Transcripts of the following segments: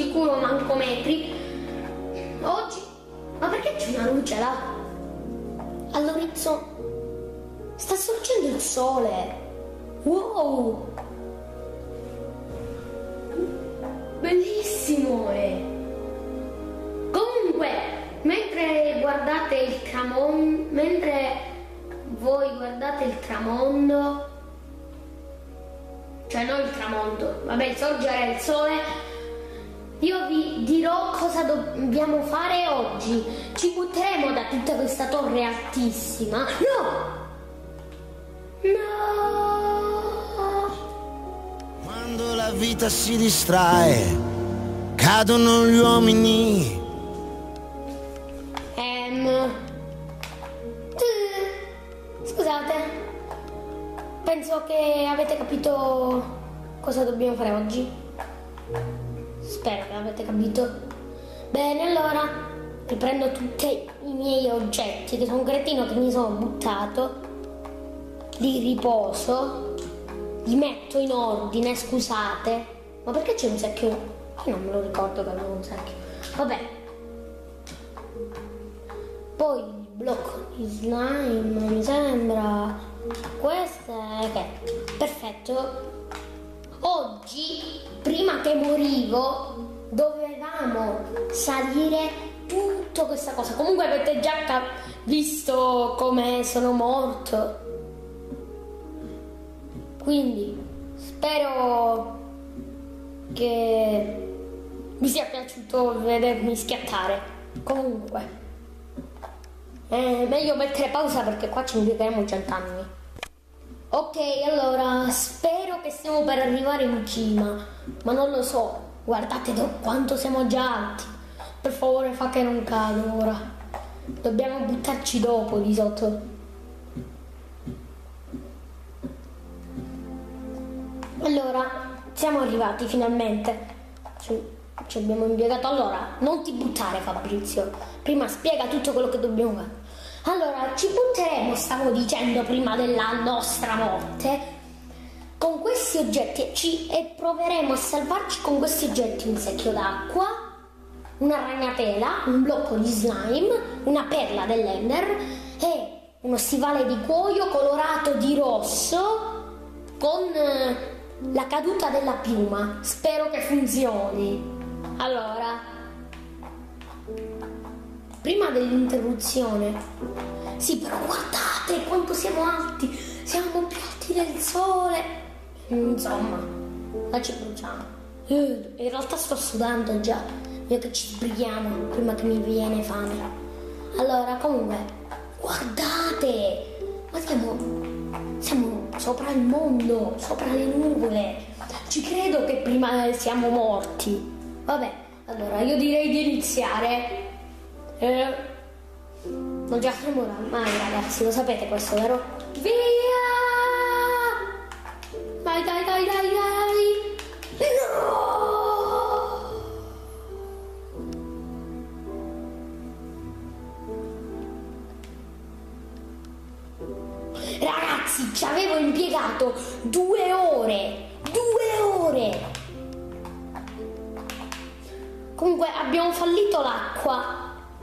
sicuro manco metri. Oggi, ma perché c'è una luce là? All'orizzonte sta sorgendo il sole. Wow, bellissimo. Comunque, mentre guardate il tramonto, mentre voi guardate il tramonto, cioè non il tramonto, vabbè, il sorgere del sole, io vi dirò cosa dobbiamo fare oggi. Ci butteremo da tutta questa torre altissima. No! Quando la vita si distrae, cadono gli uomini. Scusate, penso che avete capito cosa dobbiamo fare oggi. Spero che avete capito. Bene, allora riprendo tutti i miei oggetti, che sono un cretino che mi sono buttato, li riposo, li metto in ordine. Scusate, ma perché c'è un secchio? Io non me lo ricordo che avevo un secchio. Vabbè, poi il blocco di slime mi sembra questo è che perfetto. Oggi, prima che morivo, dovevamo salire tutta questa cosa. Comunque avete già visto come sono morto, quindi spero che vi sia piaciuto vedermi schiattare. Comunque è meglio mettere pausa perché qua ci impiegheremo 100 anni. Ok, allora spero che stiamo per arrivare in cima, ma non lo so. Guardate quanto siamo già alti. Per favore, fa che non cado ora. Dobbiamo buttarci dopo di sotto. Allora, siamo arrivati finalmente. Ci abbiamo impiegato. Allora, non ti buttare, Fabrizio. Prima spiega tutto quello che dobbiamo fare. Allora, ci butteremo, stavo dicendo, prima della nostra morte, con questi oggetti e proveremo a salvarci con questi oggetti: un secchio d'acqua, una ragnatela, un blocco di slime, una perla dell'Ender e uno stivale di cuoio colorato di rosso con la caduta della piuma. Spero che funzioni. Allora, prima dell'interruzione, sì, però guardate quanto siamo alti, siamo più alti del sole. Insomma, la ci bruciamo. In realtà sto sudando già, io che ci sbrighiamo prima che mi viene fame. Allora, comunque, guardate, ma siamo sopra il mondo, sopra le nuvole. Ci credo che prima siamo morti. Vabbè, allora io direi di iniziare. Non ci faremo mai, ragazzi, lo sapete questo, vero? Via! Vai, dai, dai, dai, dai! No! Ragazzi, ci avevo impiegato 2 ore! 2 ore! Comunque abbiamo fallito l'acqua.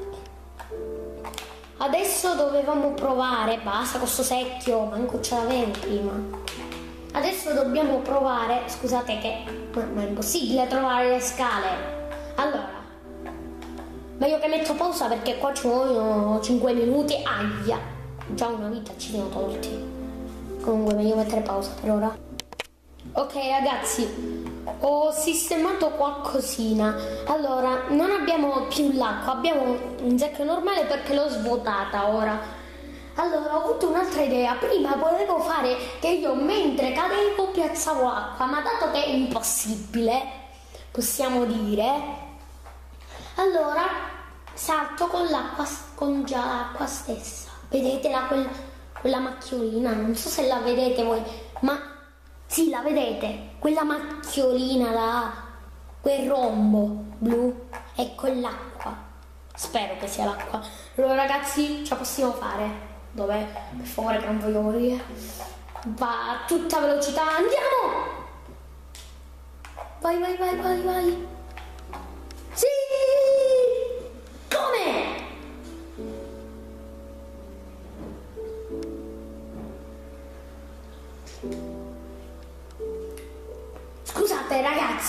Adesso dovevamo provare, basta con sto secchio, manco ce l'avevo prima. Adesso dobbiamo provare, scusate che ma è impossibile trovare le scale. Allora, meglio che metto pausa perché qua ci vogliono 5 minuti. Aia, già una vita ci siamo tolti. Comunque meglio mettere pausa per ora. Ok ragazzi, ho sistemato qualcosina. Allora, non abbiamo più l'acqua, abbiamo un secchio normale perché l'ho svuotata ora. Allora, ho avuto un'altra idea. Prima volevo fare che io mentre cadevo piazzavo acqua, ma dato che è impossibile, possiamo dire, allora salto con l'acqua, con già l'acqua stessa. Vedete là quella macchiolina? Non so se la vedete voi, ma sì, la vedete? Quella macchiolina là, quel rombo blu, è con l'acqua. Spero che sia l'acqua. Allora ragazzi, ce la possiamo fare. Dov'è? Per favore che non voglio morire. Va a tutta velocità, andiamo! Vai, vai, vai, vai, vai.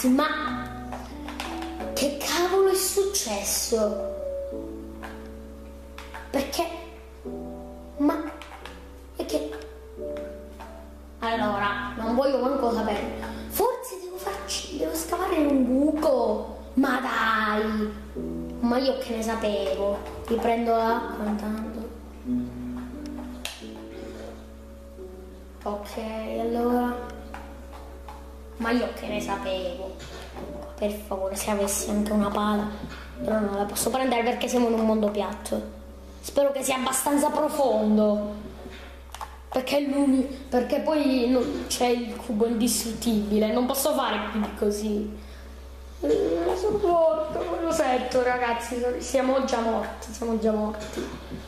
ragazzi, ma che cavolo è successo? Perché? Ma è che... Allora, non voglio manco sapere. Forse devo scavare in un buco. Ma dai! Ma io che ne sapevo? Riprendo l'acqua intanto. Ok, allora. Ma io che ne sapevo? Per favore, se avessi anche una pala. Però non la posso prendere perché siamo in un mondo piatto. Spero che sia abbastanza profondo. Perché poi c'è il cubo indistruttibile. Non posso fare più di così. Sono morto, lo sento ragazzi, siamo già morti.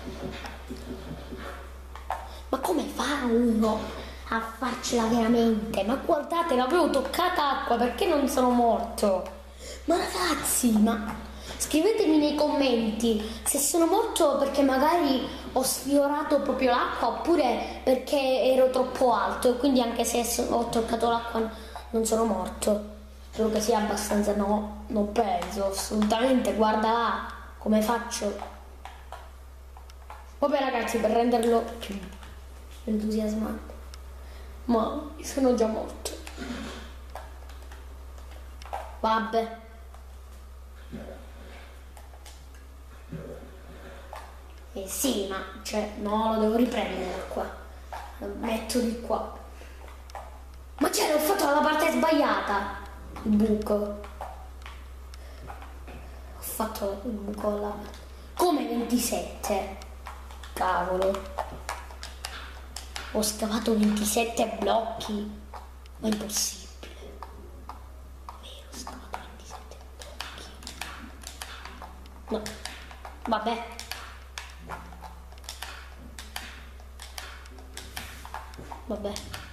Ma come fa uno a farcela veramente? Ma guardate, l'avevo toccata acqua, perché non sono morto? Ma ragazzi, scrivetemi nei commenti se sono morto perché magari ho sfiorato proprio l'acqua oppure perché ero troppo alto e quindi anche se ho toccato l'acqua non sono morto. Spero che sia abbastanza... No, non penso, assolutamente, guarda là, come faccio. Vabbè ragazzi, per renderlo più entusiasmante. Ma sono già morto. Vabbè. Sì, ma no, lo devo riprendere da qua. Lo metto di qua. Ma l'ho fatto dalla parte sbagliata. Il buco. Ho fatto il buco là. Come 27? Cavolo. Ho scavato 27 blocchi. Ma è impossibile. Vero, ho scavato 27 blocchi. No. Vabbè. Vabbè.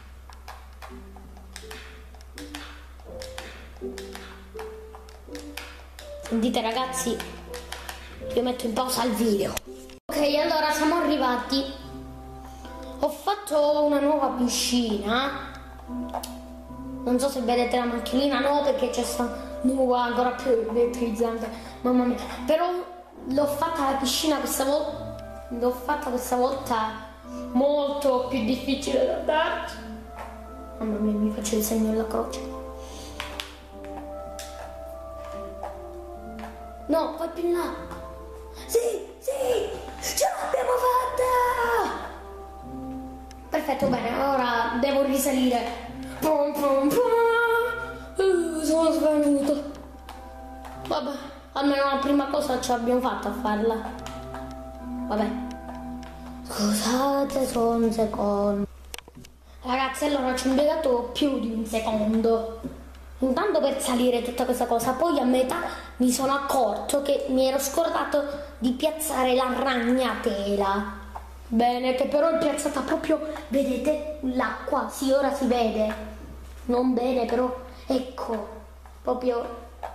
Sentite ragazzi, io metto in pausa il video. Ok, allora siamo arrivati. Ho fatto una nuova piscina. Non so se vedete la macchinina, no, perché c'è sta nuova ancora più elettrizzante. Mamma mia. Però l'ho fatta la piscina questa volta. L'ho fatta questa volta molto più difficile da darci. Mamma mia, mi faccio il segno della croce. No, vai più in là. Sì, ce l'abbiamo fatta. Perfetto, bene, ora devo risalire. Sono svenuto. Vabbè, almeno la prima cosa ce l'abbiamo fatta a farla. Vabbè. Scusate solo un secondo. Ragazzi, allora ci ho impiegato più di un secondo. Intanto per salire tutta questa cosa, poi a metà mi sono accorto che mi ero scordato di piazzare la ragnatela. Bene, che però è piazzata proprio, vedete, l'acqua, sì, ora si vede. Non bene, però, ecco, proprio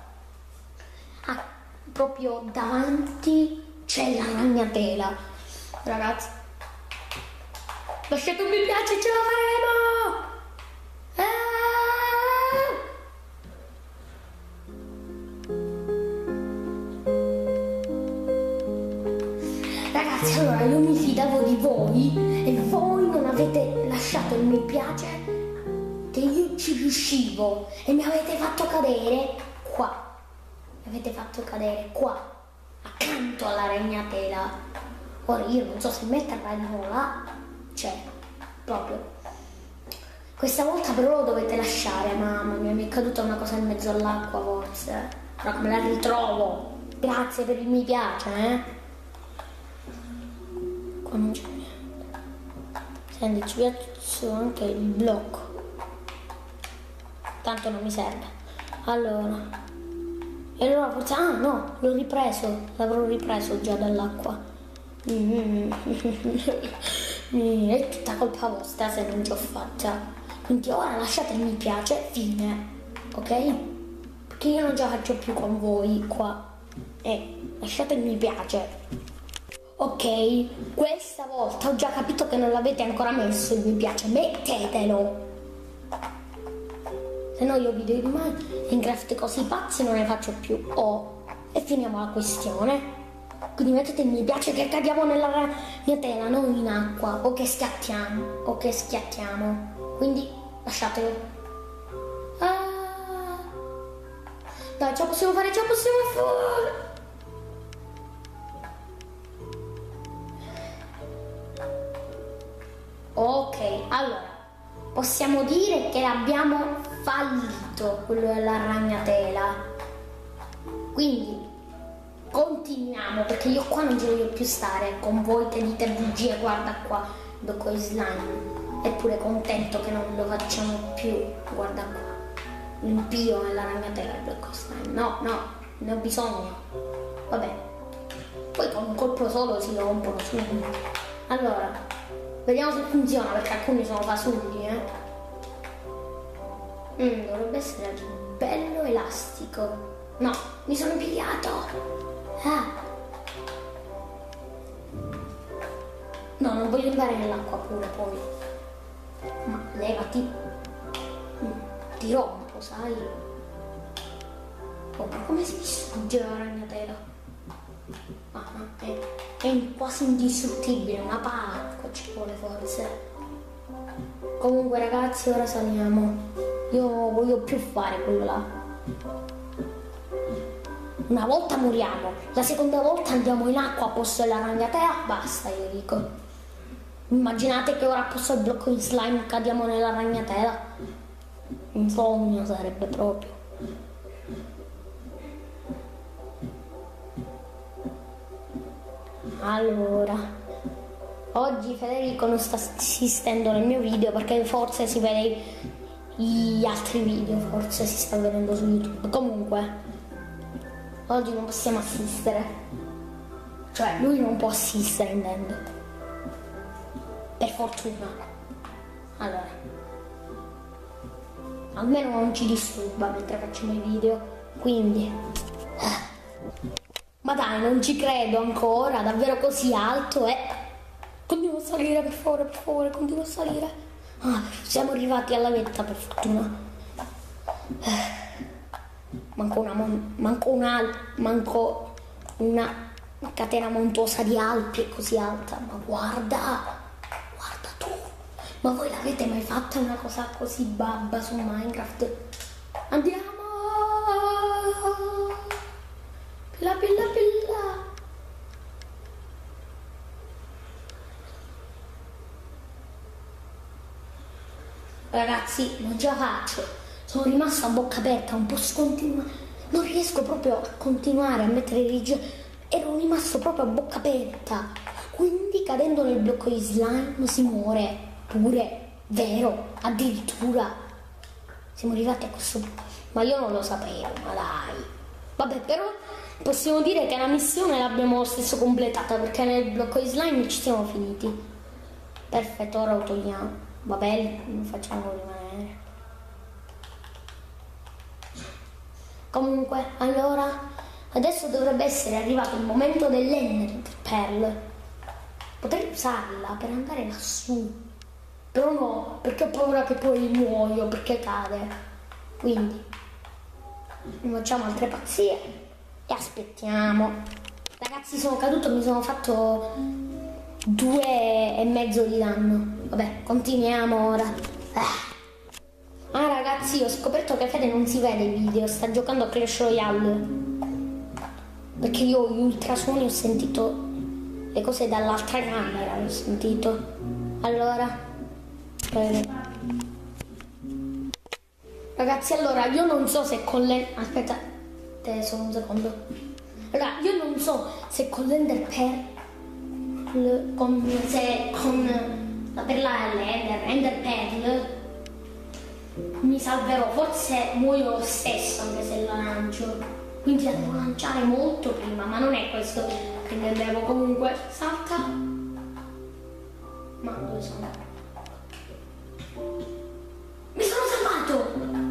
davanti c'è la ragnatela. Ragazzi, lasciate un mi piace, ce la faremo! Ragazzi, allora io mi fidavo di voi e voi non avete lasciato il mi piace che io ci riuscivo e mi avete fatto cadere qua. Mi avete fatto cadere qua, accanto alla ragnatela. Ora io non so se metterla di nuovo là, cioè, proprio. Questa volta però lo dovete lasciare, mamma mia, mi è caduta una cosa in mezzo all'acqua forse. Ora come la ritrovo? Grazie per il mi piace, Qua non c'è niente. Senti, ci piace anche il blocco. Tanto non mi serve. Allora. E allora forse... Ah no, l'ho ripreso. L'avrò ripreso già dall'acqua. È tutta colpa vostra se non ce l'ho fatta. Quindi ora lasciate il mi piace, fine. Ok? Perché io non ce la faccio più con voi qua. Lasciate il mi piace. Ok, questa volta ho già capito che non l'avete ancora messo il mi piace, mettetelo. Se no io video di Minecraft così pazzi non ne faccio più. E finiamo la questione. Quindi mettete il mi piace che cadiamo nella ragnatela, non in acqua, o che schiattiamo. Quindi lasciatelo. Dai, ce la possiamo fare. Ok, allora possiamo dire che abbiamo fallito quello della ragnatela. Quindi continuiamo, perché io qua non ci voglio più stare con voi che dite bugie. Guarda qua, blocco di slime. Eppure contento che non lo facciamo più. Guarda qua, impio nella ragnatela il blocco slime. No, ne ho bisogno. Vabbè, poi con un colpo solo si rompono su. Allora, vediamo se funziona, perché alcuni sono fasulli, dovrebbe essere bello elastico. No, mi sono pigliato. No, non voglio andare nell'acqua pure poi. Ma levati. Ti rompo, sai? Oh, ma come si distrugge la ragnatela? È quasi indistruttibile, una pala ci vuole forse. Comunque ragazzi, ora saliamo. Io non voglio più fare quello là. Una volta moriamo, la seconda volta andiamo in acqua a posto della ragnatela, basta, io dico. Immaginate che ora a posto del blocco di slime cadiamo nella ragnatela. Un sogno sarebbe proprio. Allora, oggi Federico non sta assistendo nel mio video perché forse si vede gli altri video, forse si sta vedendo su YouTube. Comunque oggi non possiamo assistere, cioè lui non può assistere, intendo, per fortuna. Allora, almeno non ci disturba mentre facciamo i video, quindi ma dai, non ci credo ancora, davvero così alto, continua a salire, per favore, continua a salire. Siamo arrivati alla vetta, per fortuna. Manco una catena montuosa di Alpi è così alta. Ma guarda tu. Ma voi l'avete mai fatta una cosa così babba su Minecraft? Andiamo! Pilla. Ragazzi, non ce la faccio. Sono rimasto a bocca aperta, un po' scontinuato. Non riesco proprio a continuare a mettere il rigio. Ero rimasto proprio a bocca aperta. Quindi cadendo nel blocco di slime si muore pure. Vero, addirittura. Siamo arrivati a questo punto. Ma io non lo sapevo, ma dai. Vabbè, però possiamo dire che la missione l'abbiamo lo stesso completata, perché nel blocco di slime ci siamo finiti. Perfetto, ora lo togliamo. Vabbè, lo facciamo rimanere. Comunque, allora, adesso dovrebbe essere arrivato il momento dell'Ender Pearl. Potrei usarla per andare lassù, però no, perché ho paura che poi muoio, perché cade. Quindi facciamo altre pazzie e aspettiamo. Ragazzi, sono caduto, mi sono fatto 2,5 di danno. Vabbè, continuiamo ora. Ragazzi, ho scoperto che Fede non si vede i video, sta giocando a Clash Royale, perché io gli ultrasuoni ho sentito le cose dall'altra camera, ho sentito. Allora, ragazzi, allora io non so se con le... aspetta, solo un secondo. Allora, io non so se con l'Ender Pearl, con la perla Ender Pearl mi salverò, forse muoio lo stesso anche se la lancio, quindi la devo lanciare molto prima, ma non è questo che ne devo. Comunque salta. Ma dove sono? Mi sono salvato!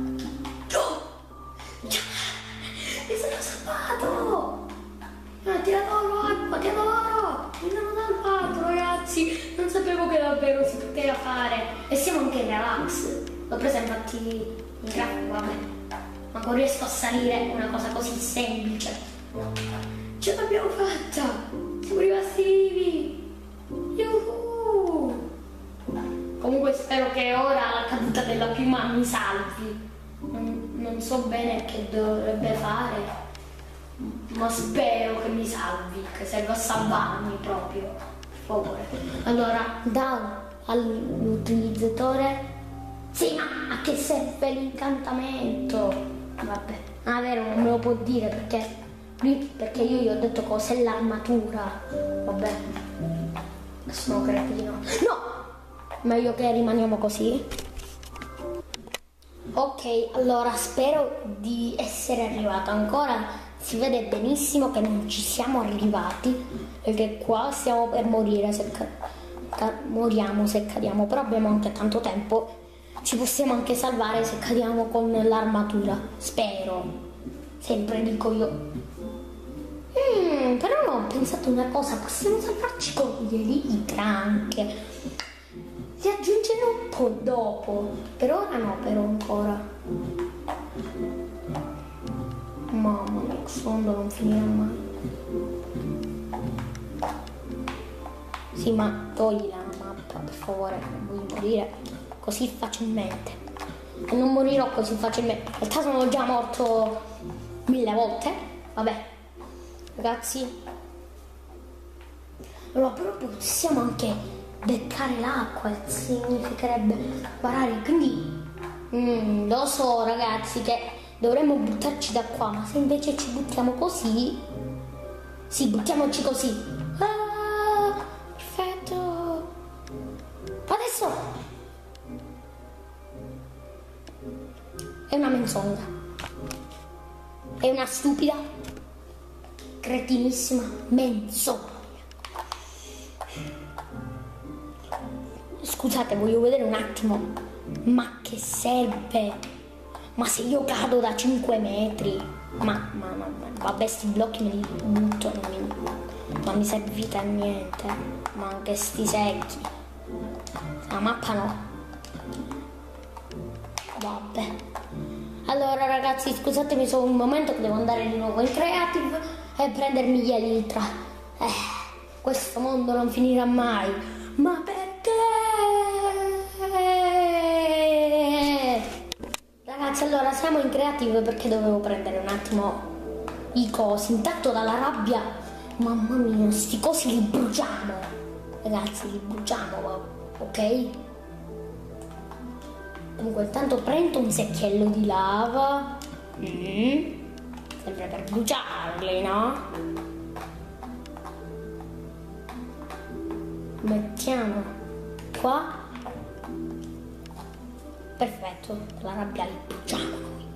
Mi sono salvato! Ti adoro acqua, ti adoro! Mi sono salvato, ragazzi! Non sapevo che davvero si poteva fare. E siamo anche in relax. L'ho presa infatti Minecraft, vabbè. Ma non riesco a salire una cosa così semplice. Ce l'abbiamo fatta! Siamo rimasti vivi! Yuhu! Comunque spero che ora la caduta della piuma mi salvi. Non so bene che dovrebbe fare, ma spero che mi salvi, che serve a salvarmi proprio, per favore. Allora, all'utilizzatore. Sì, ma a che serve l'incantamento? Vabbè, ah, vero, non me lo può dire perché io gli ho detto cos'è l'armatura. Vabbè, sono cretino. No! Meglio che rimaniamo così. Ok, allora spero di essere arrivata. Ancora si vede benissimo che non ci siamo arrivati, perché qua stiamo per morire se moriamo se cadiamo, però abbiamo anche tanto tempo. Ci possiamo anche salvare se cadiamo con l'armatura, spero. Sempre dico io. Però no, ho pensato una cosa, possiamo salvarci con gli elitra anche. Si aggiungerà un po' dopo. Per ora no, però ancora. Mamma mia, questo mondo non finirà mai. Sì, ma togli la mappa, per favore, non voglio morire così facilmente. E non morirò così facilmente. In realtà sono già morto 1000 volte. Vabbè, ragazzi. Allora, però possiamo anche beccare l'acqua, significherebbe parare. Quindi lo so, ragazzi, che dovremmo buttarci da qua, ma se invece ci buttiamo così. Sì, buttiamoci così. Ah, perfetto. Adesso è una menzogna. È una stupida, cretinissima menzogna. Scusate, voglio vedere un attimo. Ma che serve? Ma se io cado da 5 metri? Ma vabbè, sti blocchi me li butto, non mi servite a niente. Ma anche sti secchi. La mappa no. Vabbè. Allora ragazzi, scusatemi solo un momento che devo andare di nuovo in creative e prendermi gli elitra. Questo mondo non finirà mai. Ma perché? Ragazzi, allora siamo in creative perché dovevo prendere un attimo i cosi. Intanto dalla rabbia, mamma mia, sti cosi li bruciamo. Ragazzi, li bruciamo, ok? Comunque intanto prendo un secchiello di lava. Sempre per bruciarli, no? Mettiamo qua. Perfetto, la rabbia li bruciamo noi.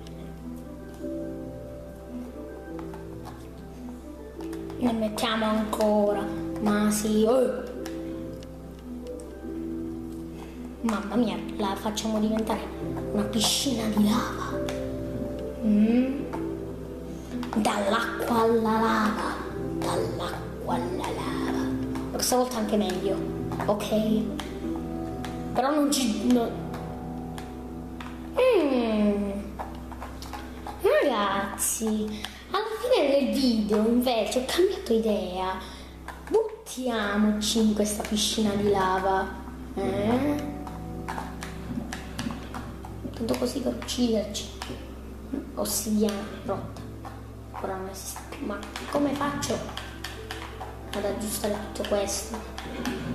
Ne mettiamo ancora. Ma sì, mamma mia, la facciamo diventare una piscina di lava. Dall'acqua alla lava. Dall'acqua alla lava. Questa volta anche meglio, ok? Però non ci... Ragazzi, alla fine del video invece ho cambiato idea. Buttiamoci in questa piscina di lava. Tanto così per ucciderci. Ossidiana rotta. Ora non esiste più. Ma come faccio ad aggiustare tutto questo?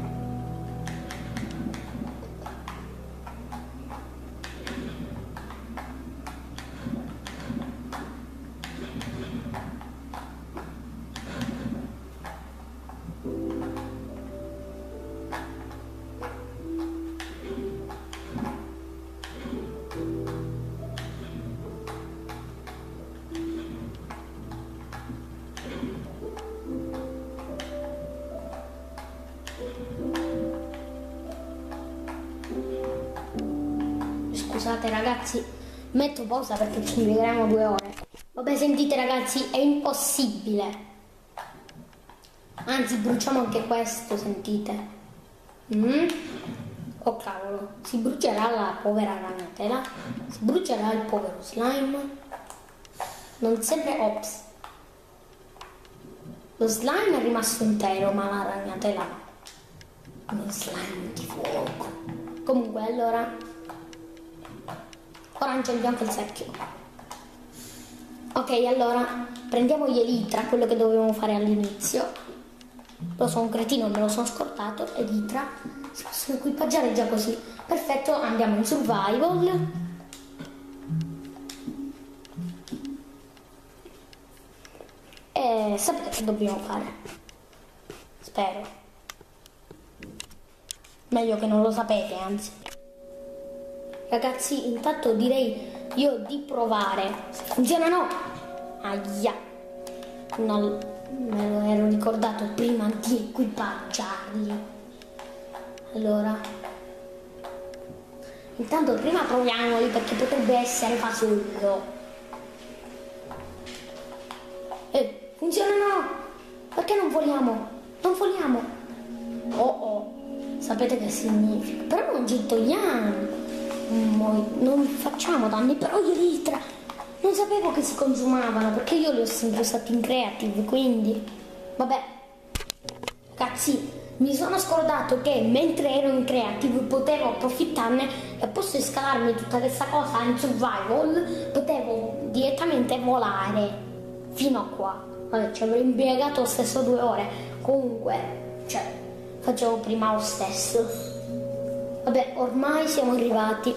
Scusate ragazzi, metto pausa perché ci vedremo 2 ore. Vabbè, sentite ragazzi, è impossibile. Anzi, bruciamo anche questo, sentite. Oh cavolo, si brucerà la povera ragnatela, si brucerà il povero slime. Non sempre, ops. Lo slime è rimasto intero, ma la ragnatela no. Uno slime di fuoco. Comunque, allora, ora accendiamo anche il secchio. Ok, allora, prendiamo gli elitra, quello che dovevamo fare all'inizio. Lo sono un cretino, me lo sono scordato. Elitra, si possono equipaggiare già così. Perfetto, andiamo in survival. E sapete che dobbiamo fare? Spero. Meglio che non lo sapete, anzi. Ragazzi, intanto direi io di provare. Funziona no? Aia. Non me lo ero ricordato prima di equipaggiarli. Allora. Intanto prima proviamoli perché potrebbe essere fasullo. Funzionano! Perché non voliamo? Non voliamo! Oh! Sapete che significa? Però non ci togliamo! Non facciamo danni, però gli elitra! Non sapevo che si consumavano, perché io li ho sempre usati in creative, quindi... Vabbè! Ragazzi, mi sono scordato che mentre ero in creative potevo approfittarne e posso scalarmi tutta questa cosa in survival, potevo direttamente volare fino a qua. Vabbè, ci avrei impiegato lo stesso 2 ore. Comunque, cioè, facevo prima lo stesso. Vabbè, ormai siamo arrivati.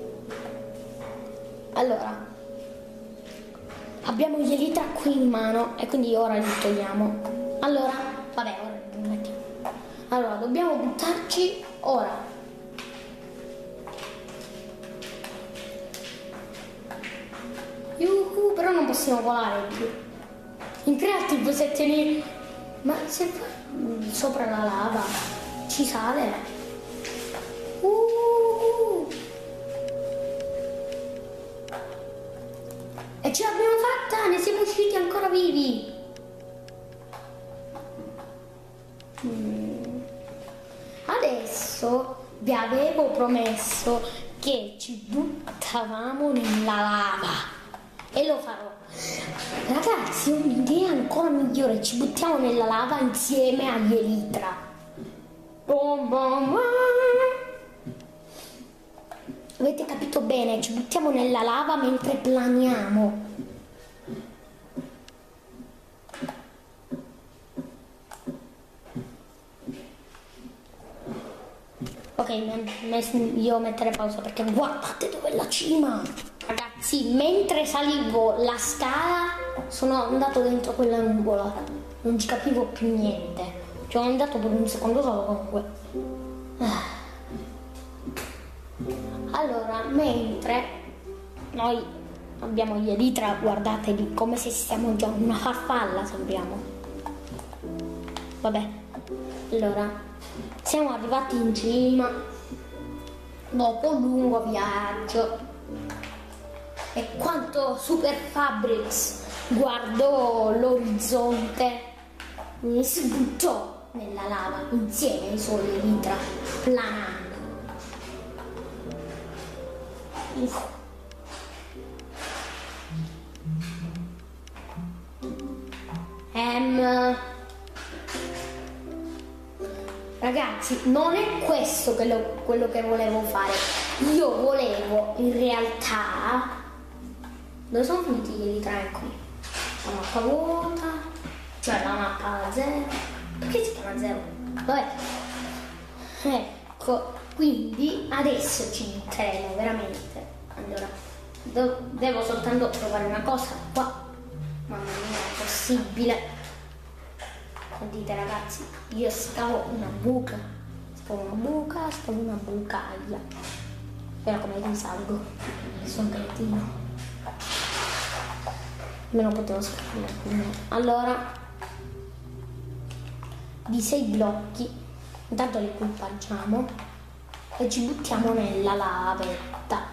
Allora, abbiamo gli elitra qui in mano e quindi ora li togliamo. Allora, vabbè, ora li mettiamo. Allora, dobbiamo buttarci ora. Yuhu, però non possiamo volare più. In creative se tieni... Ma se sopra la lava ci sale. E ce l'abbiamo fatta, ne siamo usciti ancora vivi. Adesso vi avevo promesso che ci buttavamo nella lava. E lo farò. Ragazzi, ho un'idea ancora migliore. Ci buttiamo nella lava insieme agli elitra. Avete capito bene? Ci buttiamo nella lava mentre planiamo. Ok, io metterei pausa perché guardate dov'è la cima. Ragazzi, mentre salivo la scala sono andato dentro quella nuvola. Non ci capivo più niente. Ci ho andato per un secondo solo comunque. Allora, mentre noi abbiamo gli elitra, guardatevi come se stiamo già in una farfalla, sembriamo. Vabbè, allora, siamo arrivati in cima dopo un lungo viaggio. E quanto Super Fabrics guardò l'orizzonte, mi si buttò nella lava insieme ai suoi elitra, planando. Ragazzi, non è questo quello che volevo fare. Io volevo in realtà... Dove sono finiti gli elitra? Qui? La mappa vuota, cioè la mappa 0. Perché si chiama 0? Vabbè. Ecco, quindi adesso ci butteremo veramente. Allora, devo soltanto trovare una cosa qua. Mamma mia, è possibile. Sentite ragazzi, io scavo una buca. Scavo una bucaia. Però come risalgo? Sono cretino. Me lo potevo scrivere. Allora, di 6 blocchi, intanto li equipaggiamo e ci buttiamo nella lavetta.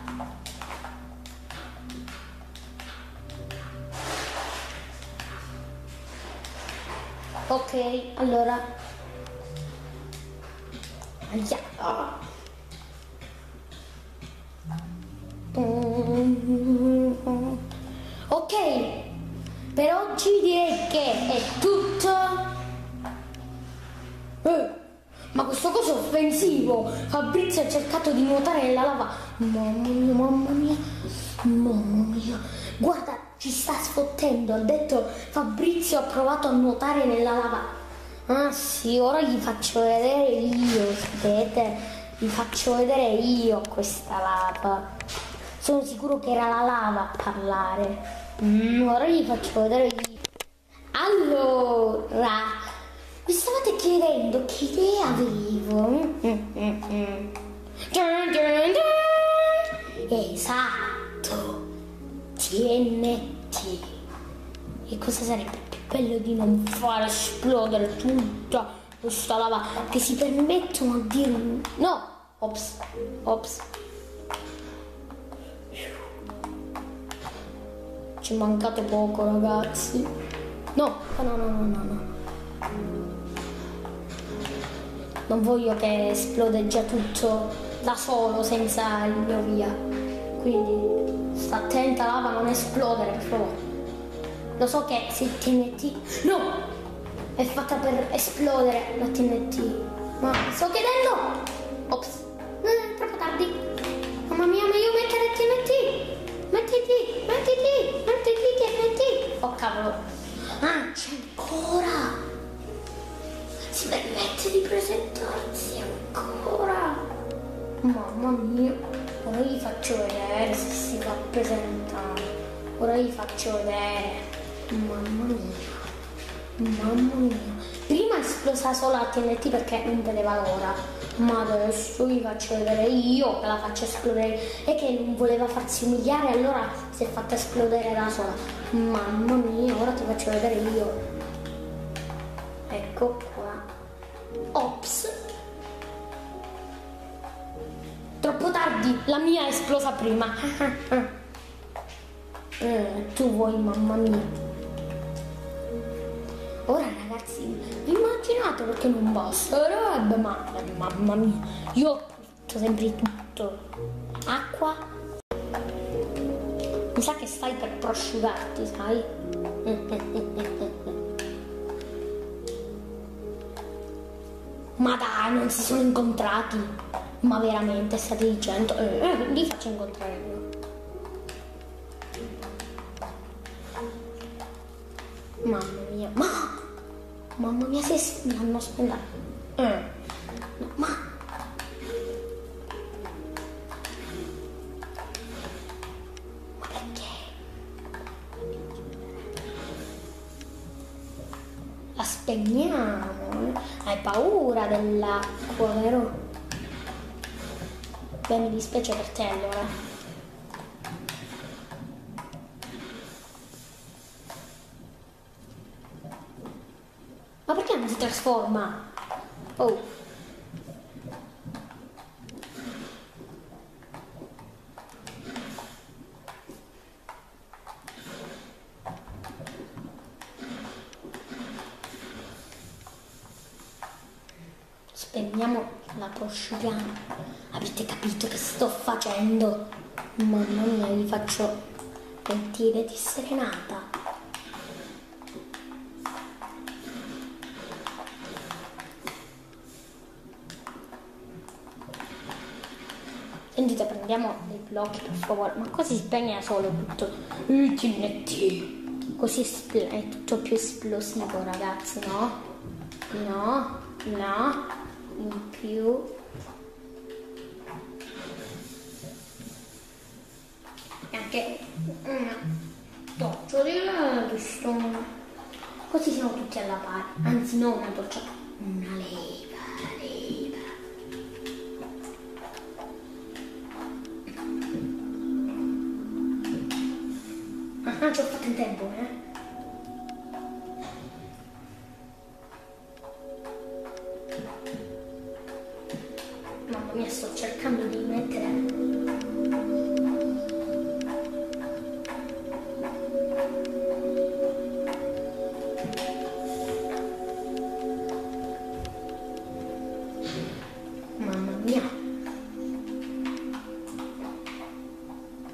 Ok, allora Ok, per oggi direi che è tutto. Ma questo coso è offensivo. Fabrizio ha cercato di nuotare nella lava. Mamma mia, mamma mia, mamma mia. Guarda, ci sta sfottendo. Ha detto Fabrizio ha provato a nuotare nella lava. Ah sì, ora gli faccio vedere io. Aspetta, gli faccio vedere io questa lava. Sono sicuro che era la lava a parlare. Ora gli faccio vedere io. Allora, mi stavate chiedendo che idea avevo? Esatto, TNT. E cosa sarebbe più bello di non far esplodere tutta questa lava che si permettono di dire no? Ops, ops. Ci mancate poco, ragazzi. No, no. Non voglio che esplode già tutto da solo senza il mio via. Quindi sta attenta lava a non esplodere, per favore. Lo so che se il TNT... No! È fatta per esplodere la TNT. Ma sto chiedendo... Ops. Troppo tardi. Mamma mia, meglio mettere il TNT. Mettiti TNT. Oh cavolo. Ah, c'è ancora. Si permette di presentarsi ancora. Mamma mia. Ora gli faccio vedere se si fa presentare. Ora gli faccio vedere. Mamma mia. Prima è esplosa solo la TNT perché non vedeva l'ora. Ma adesso vi faccio vedere io che la faccio esplodere e che non voleva farsi umiliare, allora si è fatta esplodere da sola. Mamma mia, ora ti faccio vedere io. Ecco qua. Ops. Troppo tardi, la mia è esplosa prima. Tu vuoi, mamma mia. Ora ragazzi, vi immaginate perché non basterebbe, ma mamma mia, io faccio sempre tutto. Acqua. Mi sa che stai per prosciugarti, sai? Ma dai, non si sono incontrati. Ma veramente state dicendo? Li faccio incontrare io. Mamma mia, se mi hanno spendato. Ma perché? La spegniamo. Hai paura dell'acqua, vero? Beh, mi dispiace per te allora. Ma perché non si trasforma? Oh. Spegniamo la prosciughiamo. Avete capito che sto facendo? Mamma mia, vi faccio sentire di serenata. Sentite, prendiamo dei blocchi per favore, ma così si spegne solo tutto il TNT, così è tutto più esplosivo ragazzi, no? No, in più. E anche una doccia di redstone, così siamo tutti alla pari, anzi no una doccia, una leva. Ci ho fatto in tempo, Mamma mia, sto cercando di mettere. Mamma mia.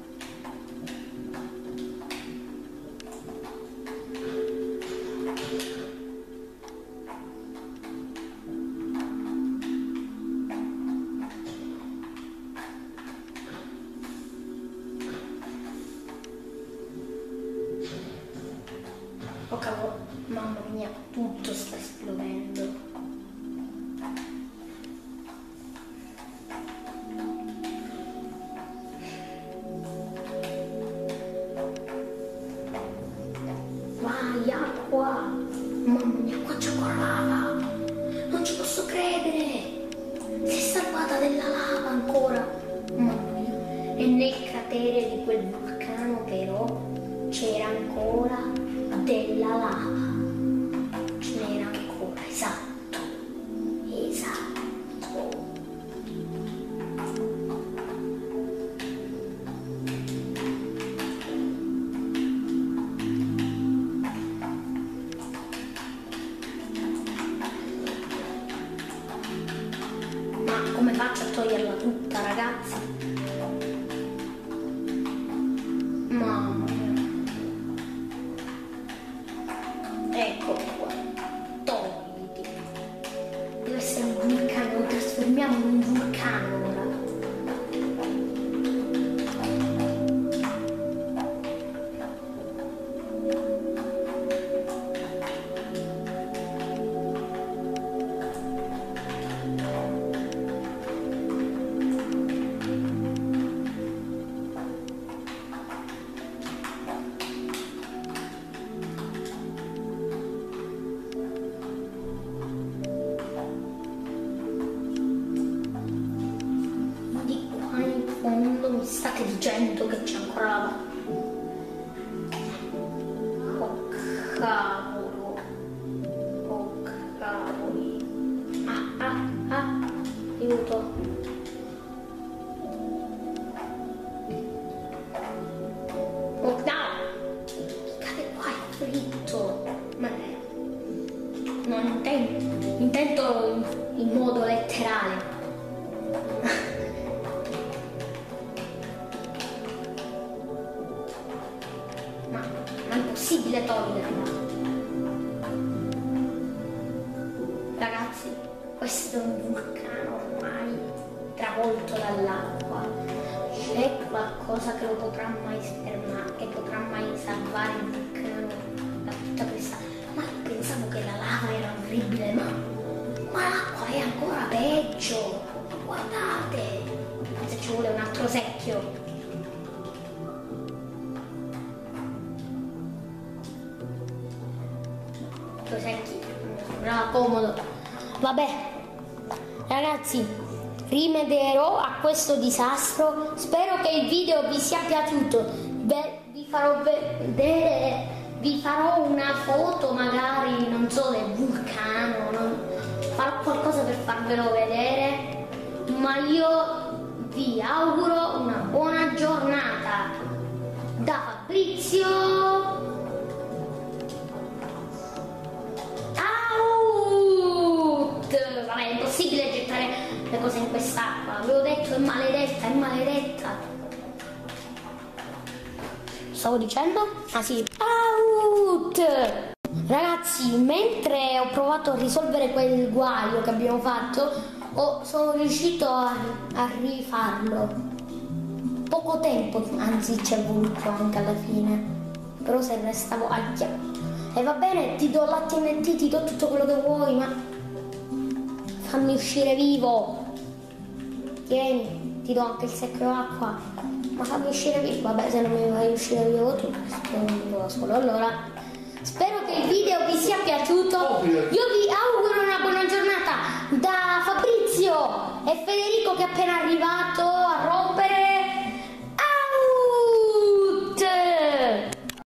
Mamma mia, tutto sta esplodendo. Vai, acqua! Mamma mia, qua c'è ancora lava! Non ci posso credere! Si è salvata della lava ancora! Mamma mia! E nel cratere di quel vulcano però c'era ancora della lava. Ce n'era ancora, esatto. Esatto. Ma come faccio a toglierla tutta, ragazzi? Mamma mia. Ecco qua. Togliti. Deve essere un vulcano, lo trasformiamo in un vulcano ora. Mi state dicendo che c'è ancora lava? Oh cavolo! Oh cavoli! Aiuto! Oh no! Cade qua, è fritto! Ma non intendo in modo letterale. Ma è impossibile toglierla. Ragazzi, questo è un vulcano ormai travolto dall'acqua. C'è qualcosa che lo potrà mai fermare, che potrà mai salvare il vulcano da tutta questa. Ma pensavo che la lava era orribile, ma l'acqua è ancora peggio. Guardate, se ci vuole un altro secchio. Secchi, sembrava comodo. Vabbè, ragazzi, rimederò a questo disastro. Spero che il video vi sia piaciuto. Vi farò vedere, vi farò una foto magari, non so, del vulcano, farò qualcosa per farvelo vedere. Ma io vi auguro una buona giornata. Da Fabrizio. Vabbè, è impossibile gettare le cose in quest'acqua. Avevo detto, è maledetta, è maledetta. Stavo dicendo? Ah sì. Out! Ragazzi, mentre ho provato a risolvere quel guaio che abbiamo fatto, sono riuscito a rifarlo. Poco tempo, anzi ci è voluto anche alla fine. Però se restavo aglia. E va bene, ti do la TNT, ti do tutto quello che vuoi, ma fammi uscire vivo. Tieni, ti do anche il secchio d'acqua. Ma fammi uscire vivo. Vabbè, se non mi fai uscire vivo tu, non lo solo. Allora, spero che il video vi sia piaciuto. Io vi auguro una buona giornata da Fabrizio e Federico che è appena arrivato.